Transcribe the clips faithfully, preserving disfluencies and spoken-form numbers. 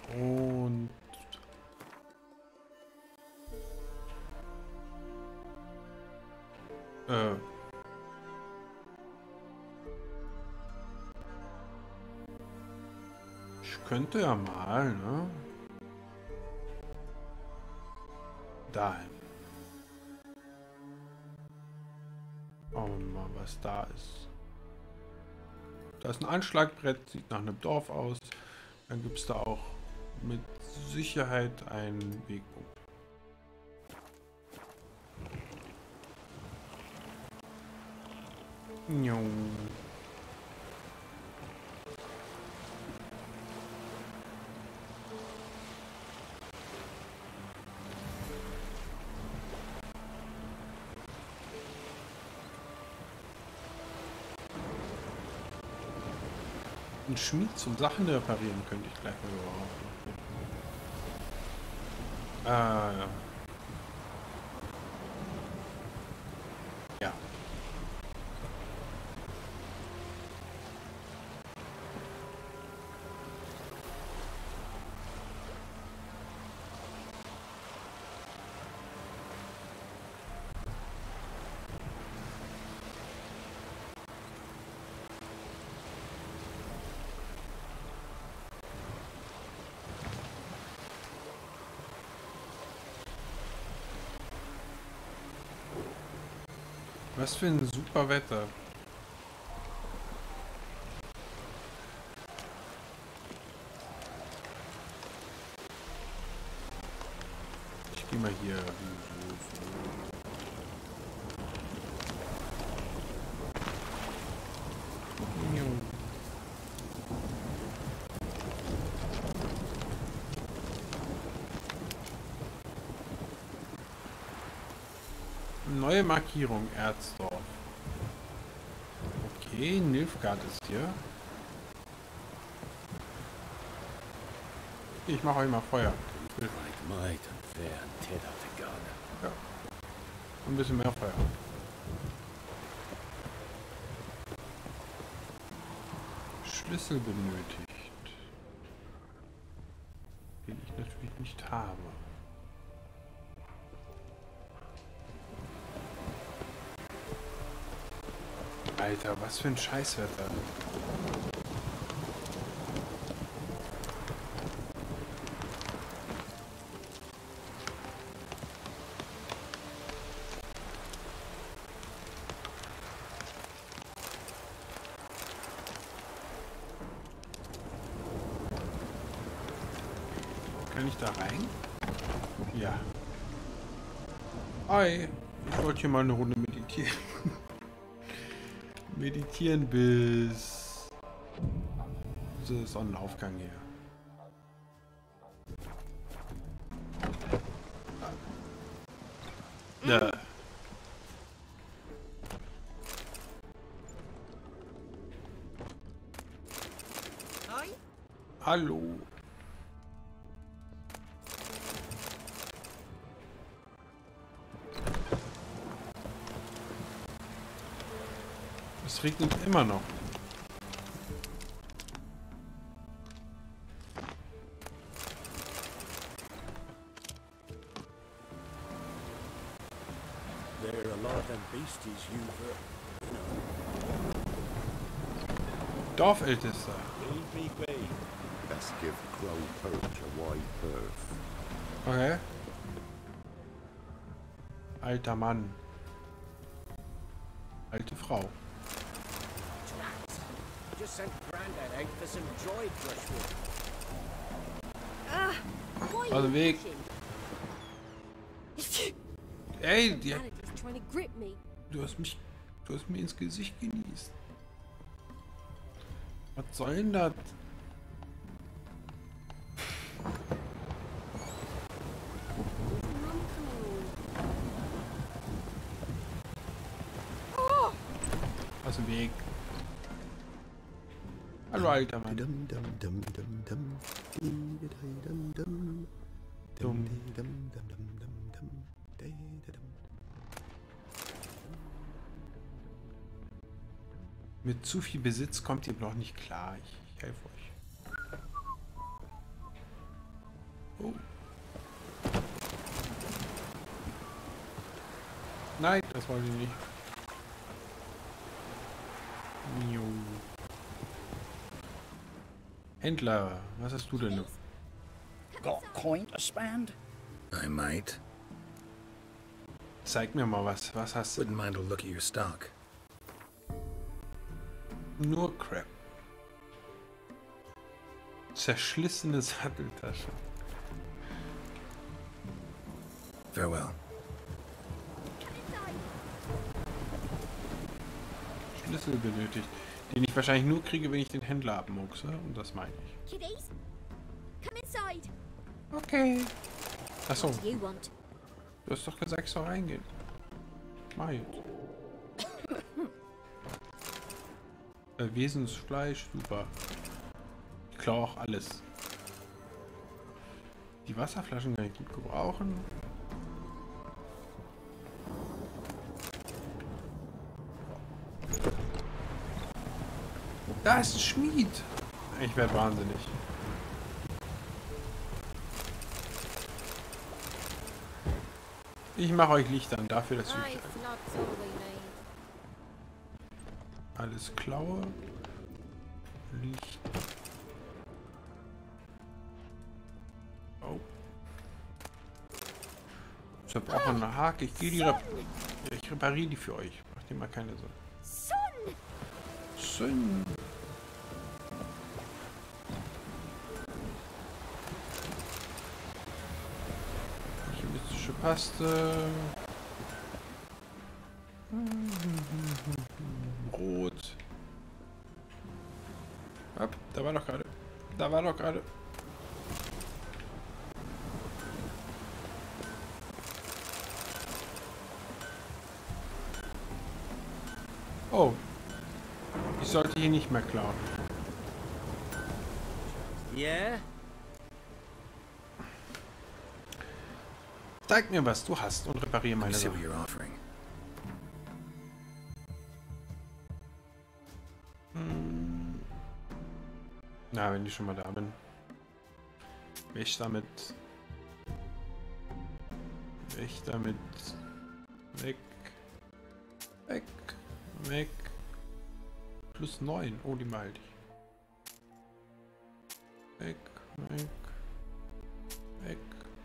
Und äh, ich könnte ja mal, ne? Dahin. Schauen wir mal, was da ist. Da ist ein Anschlagbrett, sieht nach einem Dorf aus. Dann gibt es da auch mit Sicherheit einen Wegpunkt. Jo. Ein Schmied zum Sachen reparieren könnte ich gleich mal behaupten. Ah, ja. Ja. Was für ein super Wetter. Ich gehe mal hier. Neue Markierung, Erzdorf. Okay, Nilfgaard ist hier. Ich mache euch mal Feuer. Ja. Ein bisschen mehr Feuer. Schlüssel benötigt. Den ich natürlich nicht habe. Alter, was für ein Scheißwetter. Kann ich da rein? Ja. Hi. Ich wollte hier mal eine Runde meditieren. Meditieren bis zum Sonnenaufgang hier. Ja. Hi. Hallo. Es regnet immer noch. There are a lot of them beasties you've, uh, you know. Dorfältester. Leave me be. Let's give Crow Perch a wide berth. Okay. Alter Mann. Alte Frau. Just sent Grandad out for some dried brushwood. Ah, why Aus dem Weg. pushing? Ey, die, Manager's trying to grip me. du hast mich, du hast mir ins Gesicht genießt. Was soll denn das? Aus dem Weg. Hallo, alter Mann. Dum dum dum dum dum. Dum dum dum. Dumm. Dum dum dum dum dum. Dum. Mit zu viel Besitz kommt ihr noch nicht klar. Ich, ich helfe euch. Nein, das wollte ich nicht. Miau. Händler, was hast du denn? Got coin to spend? I might. Zeig mir mal was. Was hast du? Wouldn't mind a look at your stock. Nur Crap. Zerschlissene Satteltasche. Farewell. Schlüssel benötigt. Den ich wahrscheinlich nur kriege, wenn ich den Händler abmuchse. Und das meine ich. Kiddies, come inside. Okay. Achso, What do you want? du hast doch gesagt, ich soll reingehen. Mach jetzt. äh, Wesensfleisch, super. Ich klaue auch alles. Die Wasserflaschen kann ich gut gebrauchen. Da ist ein Schmied. Ich werde wahnsinnig. Ich mache euch Licht an, dafür, dass ich Right, not all we need. alles klaue. Licht. Oh. Ich habe auch eine Hake. Ich gehe die rep ich repariere die für euch. Macht dir mal keine Sorgen. Son! Sinn. Chemistische Paste. Brot. Hopp, da war doch gerade. Da war doch gerade. Oh. Ich sollte hier nicht mehr klauen. Yeah? Zeig mir, was du hast und repariere Let me meine see what Sachen. you're offering. Hm. Na, wenn ich schon mal da bin. Weg damit. Weg damit. Weg. Weg. Weg. Plus neun. Oh, die behalte ich. Weg. Weg. Weg.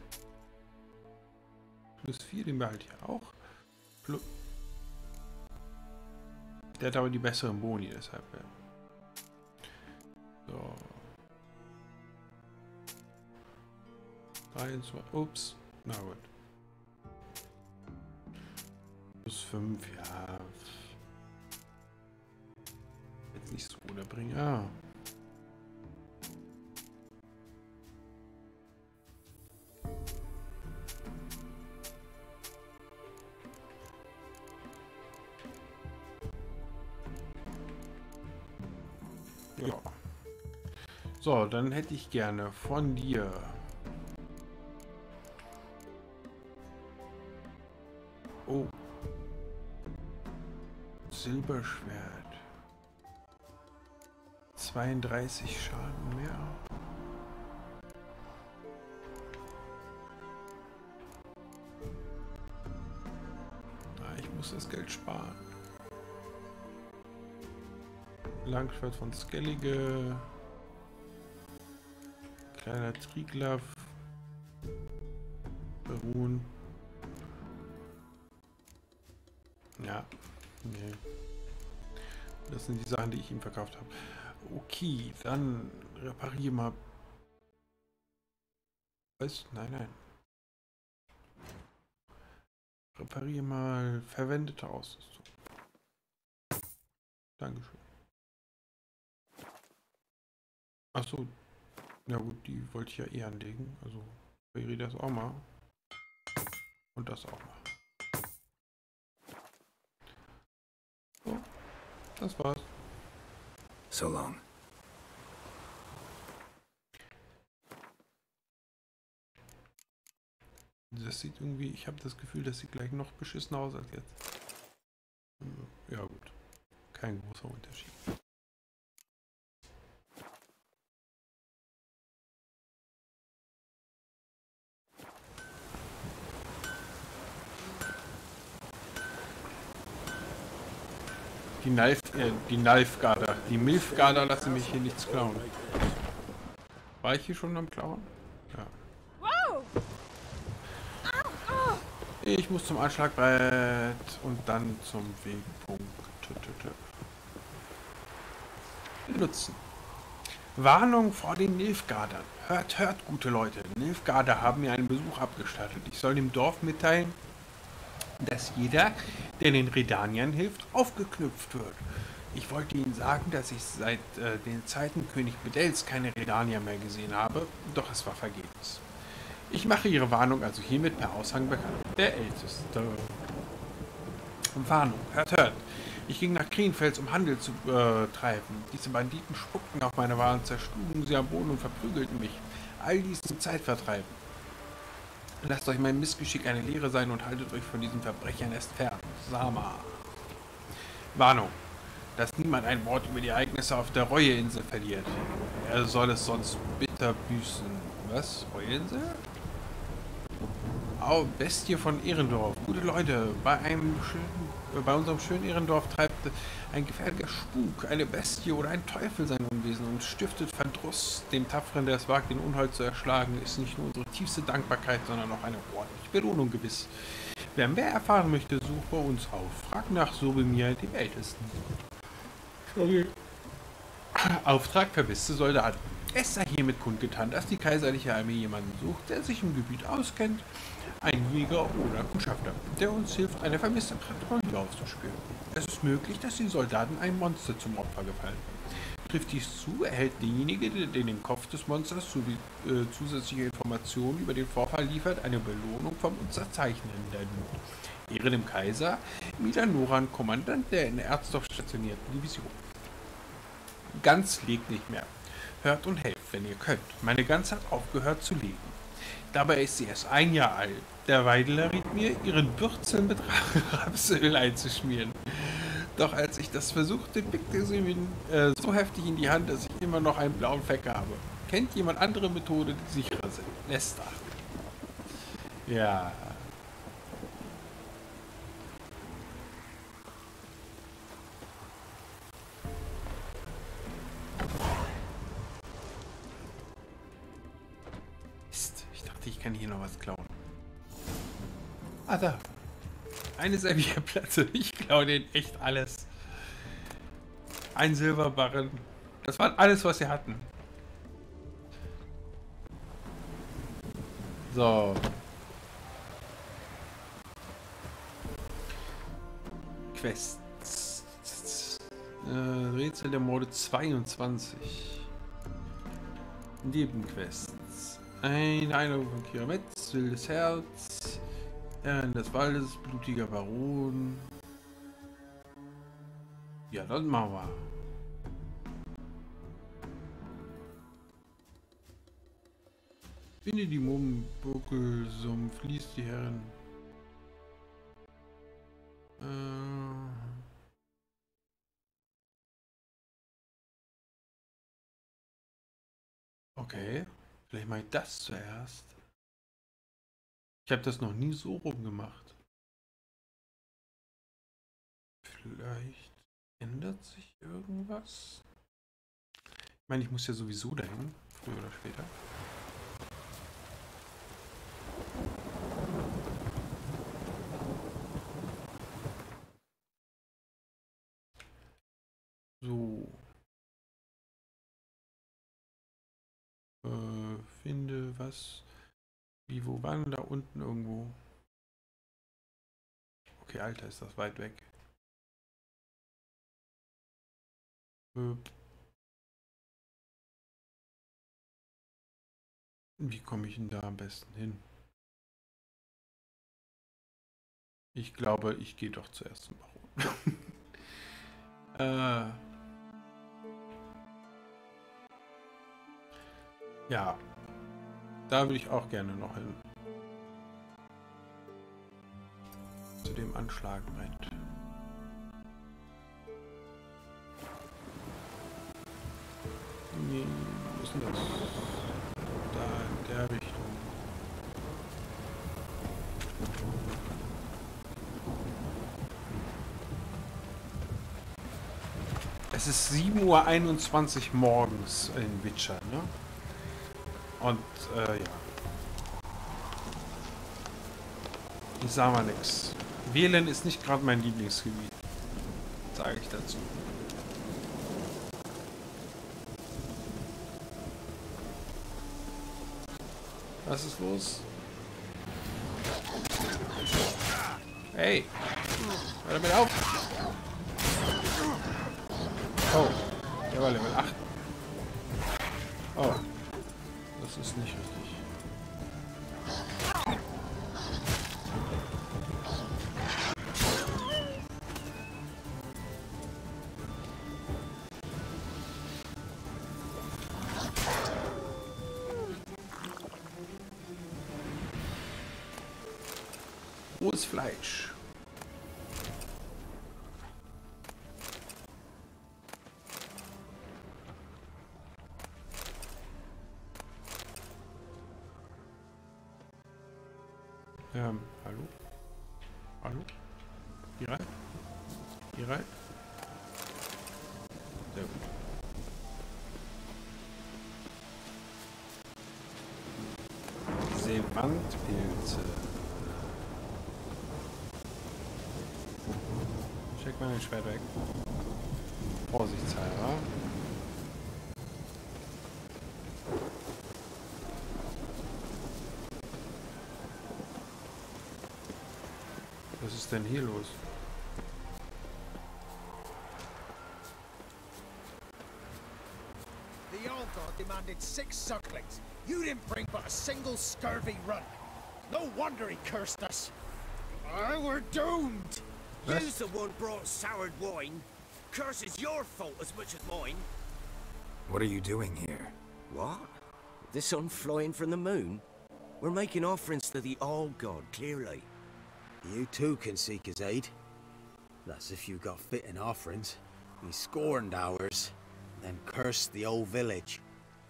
Plus vier, den behalte ich auch. Plus. Der hat aber die besseren Boni, deshalb. Ja. So. drei, zwei. Ups. Na gut. Plus fünf, ja. Jetzt nicht so oder bringen. Ah. Ja. So, dann hätte ich gerne von dir oh, Silberschwert, zweiunddreißig Schaden mehr. Ah, ich muss das Geld sparen. Langschwert von Skellige. Kleiner Triglav. Beruhen. Ja. Nee. Das sind die Sachen, die ich ihm verkauft habe. Okay, dann repariere mal. Was? Nein, nein. Repariere mal verwendete Ausrüstung. Dankeschön. Achso, ja gut, die wollte ich ja eh anlegen. Also wäre das auch mal. Und das auch mal. So, das war's. So long. Das sieht irgendwie, ich habe das Gefühl, das sieht gleich noch beschissener aus als jetzt. Ja gut, kein großer Unterschied. Die Knife, äh, die Knifegarder. Die Milfgarder lassen mich hier nichts klauen. War ich hier schon am Klauen? Ja. Ich muss zum Anschlagbrett und dann zum Wegpunkt. Nutzen. Warnung vor den Nilfgaardern. Hört, hört, gute Leute. Nilfgaarder haben mir einen Besuch abgestattet. Ich soll dem Dorf mitteilen, dass jeder, der den Redaniern hilft, aufgeknüpft wird. Ich wollte Ihnen sagen, dass ich seit äh, den Zeiten König Bedels keine Redanier mehr gesehen habe, doch es war vergebens. Ich mache Ihre Warnung also hiermit per Aushang bekannt. Der Älteste. Warnung, hört, hört. Ich ging nach Krienfels, um Handel zu äh, treiben. Diese Banditen spuckten auf meine Waren, zerschlugen sie am Boden und verprügelten mich. All dies zum Zeitvertreiben. Lasst euch mein Missgeschick eine Lehre sein und haltet euch von diesen Verbrechern erst fern. Sama. Warnung, dass niemand ein Wort über die Ereignisse auf der Reueinsel verliert. Er soll es sonst bitter büßen. Was? Reueinsel? Au, Bestie von Ehrendorf. Gute Leute, bei einem schönen, bei unserem schönen Ehrendorf treibt ein gefährlicher Spuk, eine Bestie oder ein Teufel sein Unwesen und stiftet Verdruss. Dem Tapferen, der es wagt, den Unhold zu erschlagen, ist nicht nur unsere tiefste Dankbarkeit, sondern auch eine ordentliche Belohnung gewiss. Wer mehr erfahren möchte, suche uns auf. Frag nach Sobemir, dem Ältesten. Okay. Auftrag verwisste Soldaten. Es sei hiermit kundgetan, dass die kaiserliche Armee jemanden sucht, der sich im Gebiet auskennt, ein Jäger oder Kundschafter, der uns hilft, eine vermisste Patrouille aufzuspüren. Es ist möglich, dass die Soldaten einem Monster zum Opfer gefallen. Trifft dies zu, erhält derjenige, der den Kopf des Monsters sowie äh, zusätzliche Informationen über den Vorfall liefert, eine Belohnung vom Unterzeichnenden. Ehre dem Kaiser, Milan Noran, Kommandant der in Erzdorf stationierten Division. Ganz legt nicht mehr. Hört und helft, wenn ihr könnt. Meine Gans hat aufgehört zu legen. Dabei ist sie erst ein Jahr alt. Der Weidler riet mir, ihren Bürzeln mit Rapsöl einzuschmieren. Doch als ich das versuchte, pickte sie mir äh, so heftig in die Hand, dass ich immer noch einen blauen Fleck habe. Kennt jemand andere Methode, die sicherer sind? Nesta. Ja. Ich kann hier noch was klauen. Ah, da. Eine Servierplatte. Ich klaue denen echt alles. Ein Silberbarren. Das war alles, was sie hatten. So. Quests. Äh, Rätsel der Morde zweiundzwanzig. Nebenquests. Eine Einladung von Kira Metz, wildes Herz, Herrin des Waldes, blutiger Baron. Ja, das machen wir. Finde die Mummenbuckelsumpf, liest die Herren. Äh okay. Vielleicht mache ich das zuerst. Ich habe das noch nie so rum gemacht. Vielleicht ändert sich irgendwas. Ich meine, ich muss ja sowieso dahin, früher oder später. So. Äh, finde was. Wie, wo waren da unten irgendwo? Okay, Alter, ist das weit weg. Äh, wie komme ich denn da am besten hin? Ich glaube, ich gehe doch zuerst zum Baron. äh. Ja, da würde ich auch gerne noch hin. Zu dem Anschlagbrett. Nee, wo ist denn das? Da in der Richtung. Es ist sieben Uhr einundzwanzig morgens in Witcher, ne? Und, äh, ja. Ich sag mal nix. Wählen ist nicht gerade mein Lieblingsgebiet. Sage ich dazu. Was ist los? Hey! Hör damit auf! Oh, der war Level acht. Oh, das ist nicht richtig. Rohes Fleisch. Ähm, hallo? Hallo? Hier rein? Hier rein? Sehr gut. Seewandpilze. Check mal den Schwert weg. Vorsichtshalber. Was ist denn hier los? The old god demanded six sucklings. You didn't bring but a single scurvy run. No wonder he cursed us. I were doomed. You's the one brought soured wine. Curse is your fault as much as mine. What are you doing here? What? The sun flying from the moon? We're making offerings to the All God, clearly. You too can seek his aid. That's if you got fitting offerings. He scorned ours, then cursed the old village.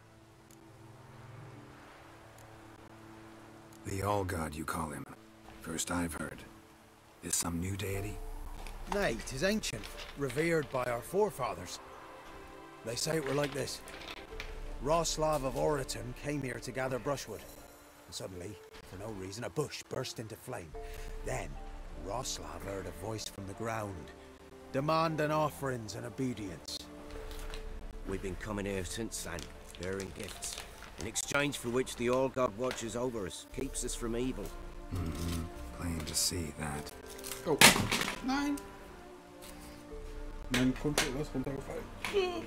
The All-God, you call him. First I've heard. Is some new deity? Nay, 'tis ancient, revered by our forefathers. They say it were like this. Roslav of Oriton came here to gather brushwood. And suddenly, for no reason, a bush burst into flame. Then, Roslav heard a voice from the ground, demanding offerings and obedience. We've been coming here since then, bearing gifts, in exchange for which the All God watches over us, keeps us from evil. Mm-hmm. Plain to see that. Oh, nein! Mein Controller ist runtergefallen.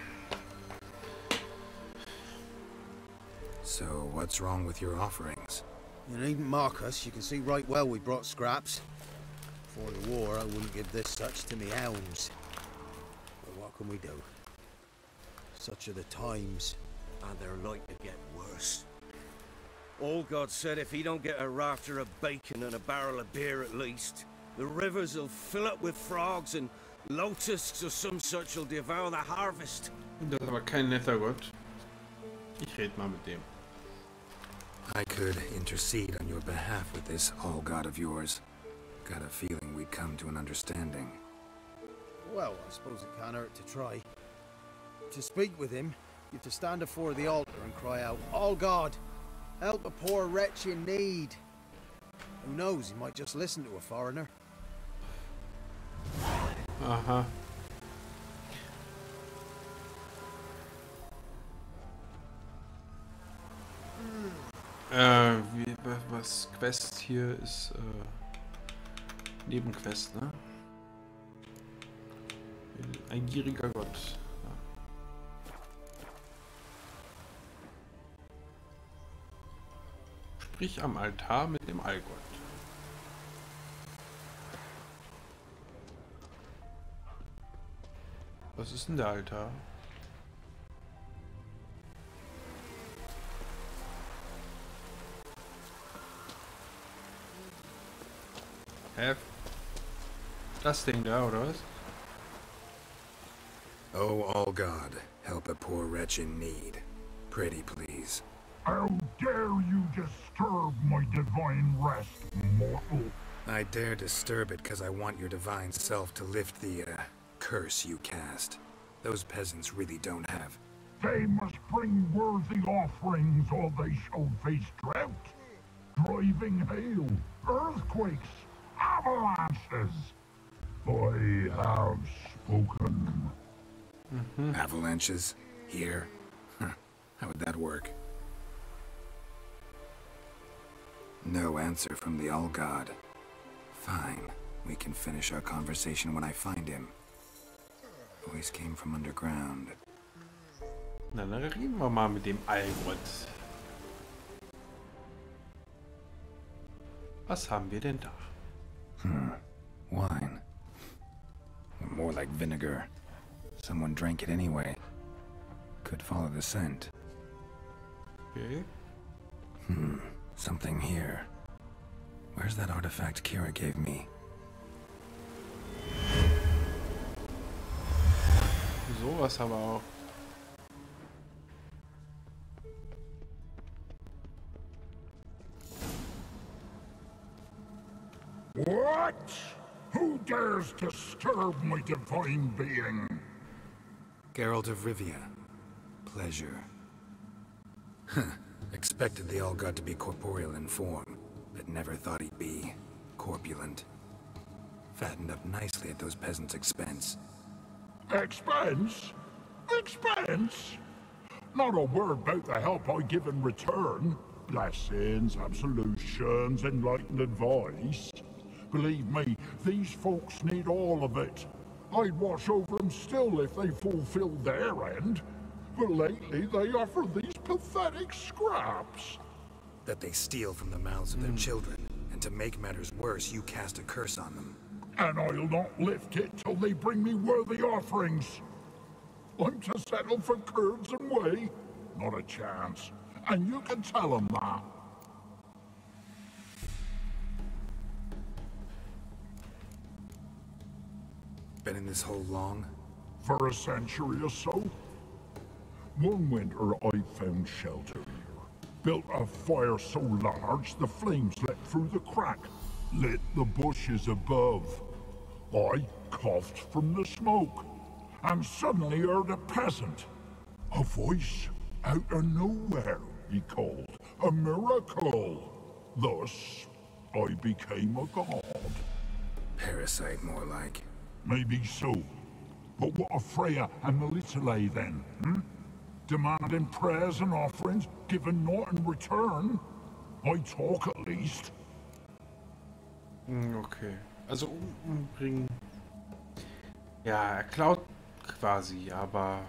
So, what's wrong with your offerings? You needn't mock us, you can see right well we brought scraps. Before the war, I wouldn't give this such to me hounds. But what can we do? Such are the times. And they're like to get worse. All God said if he don't get a rafter of bacon and a barrel of beer at least, the rivers will fill up with frogs and locusts or some such will devour the harvest. Das ist aber kein netter Gott. Ich red mal mit dem. I could intercede on your behalf with this All-God of yours. Got a feeling we'd come to an understanding. Well, I suppose it can't hurt to try. To speak with him, you have to stand before the altar and cry out, All God, help a poor wretch in need. Who knows, he might just listen to a foreigner. Aha. Äh, wie, was Quest hier ist, äh, Nebenquest, ne? Ein gieriger Gott. Ja. Sprich am Altar mit dem Allgott. Was ist denn der Altar? Hä? Das Ding da, oder was? Oh, All-God, help a poor wretch in need. Pretty please. How dare you disturb my divine rest, mortal? I dare disturb it because I want your divine self to lift the, uh, curse you cast. Those peasants really don't have. They must bring worthy offerings or they shall face drought, driving hail, earthquakes, avalanches. I have spoken. Mm-hmm. Avalanches? Here? Huh. How would that work? No answer from the All-God. Fine. We can finish our conversation when I find him. Voice came from underground. Na, dann reden wir mal mit dem Allgott. Was haben wir denn da? Hmm. Wine. More like vinegar. Someone drank it anyway. Could follow the scent. Okay. Hmm. Something here. Where's that artifact Kira gave me? Sowas aber auch. What? Who dares disturb my divine being? Geralt of Rivia. Pleasure. Huh. Expected the All-God to be corporeal in form, but never thought he'd be corpulent. Fattened up nicely at those peasants' expense. Expense? Expense? Not a word about the help I give in return. Blessings, absolutions, enlightened advice. Believe me, these folks need all of it. I'd watch over them still if they fulfilled their end. But lately they offer these pathetic scraps. That they steal from the mouths of their children, and to make matters worse, you cast a curse on them. And I'll not lift it till they bring me worthy offerings. I'm to settle for curds and whey? Not a chance. And you can tell them that. Been in this hole long? For a century or so. One winter I found shelter here. Built a fire so large the flames leapt through the crack, lit the bushes above. I coughed from the smoke, and suddenly heard a peasant. A voice out of nowhere, he called. A miracle. Thus, I became a god. Parasite, more like. Maybe so. But what of Freya and Melitele then, hmm? Demanding prayers and offerings, given naught in return? I talk at least. Okay. Also umbringen. Ja, er klaut quasi, aber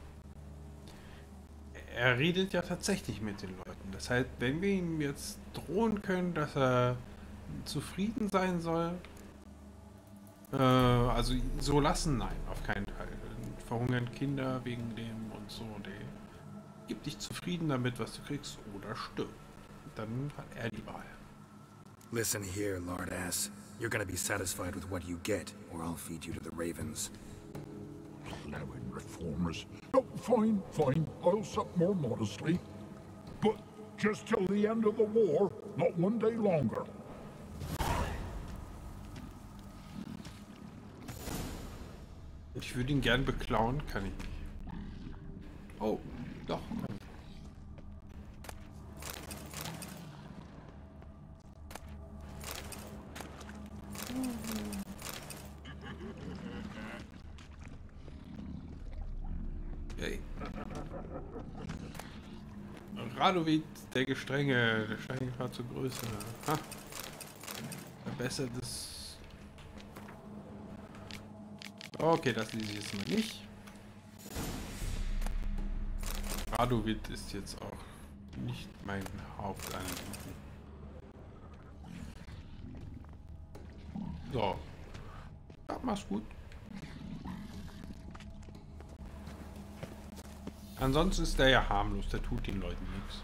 er redet ja tatsächlich mit den Leuten. Das heißt, wenn wir ihm jetzt drohen können, dass er zufrieden sein soll, äh, also so lassen, nein, auf keinen Fall. Verhungern Kinder wegen dem und so, der gib dich zufrieden damit, was du kriegst, oder stirb. Dann hat er die Wahl. Listen here, Lord Ass. You're gonna be satisfied with what you get, or I'll feed you to the ravens. Plowing reformers. Oh, fine, fine. I'll sup more modestly. But just till the end of the war, not one day longer. Ich würde ihn gern beklauen, kann ich nicht. Oh, doch, kann ich. Hey. Radovid, der Gestrenge, der Steingrad zur Größe. Ha. Verbessertes. Okay, das lese ich jetzt mal nicht. Radovid ist jetzt auch nicht mein Hauptanliegen. So. Ja, mach's gut. Ansonsten ist der ja harmlos, der tut den Leuten nichts.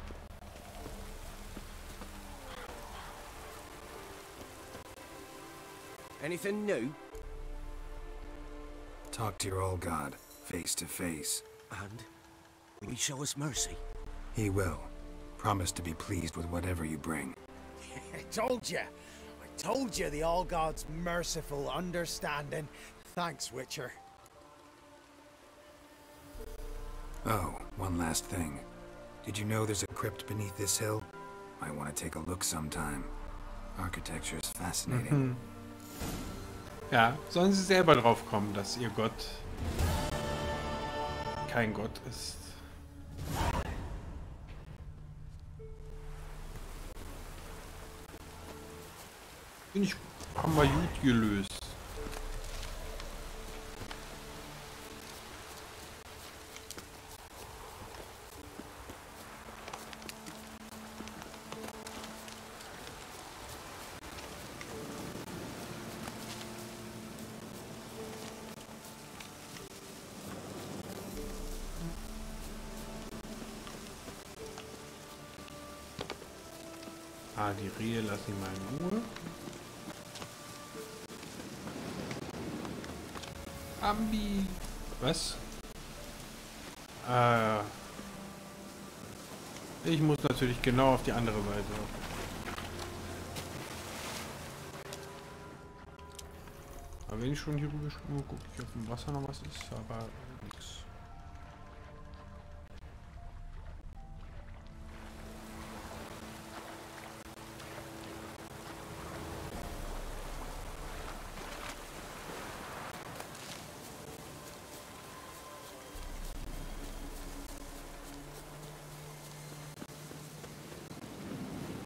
Anything new? Talk to your old god, face to face. And will he show us mercy? He will. Promise to be pleased with whatever you bring. I told you. I told you the All-God's merciful, understanding. Thanks, Witcher. Oh, one last thing. Did you know there's a crypt beneath this hill? Might want to take a look sometime. Architecture is fascinating. Mhm. Ja, sollen sie selber drauf kommen, dass ihr Gott kein Gott ist. Bin ich, haben wir gut gelöst. Ah, die Rehe lasse ich mal in Ruhe. Ambi. Was? Äh. Ich muss natürlich genau auf die andere Seite. Aber wenn ich schon hier rüber springe, gucke ich auf dem Wasser noch was ist, aber nichts.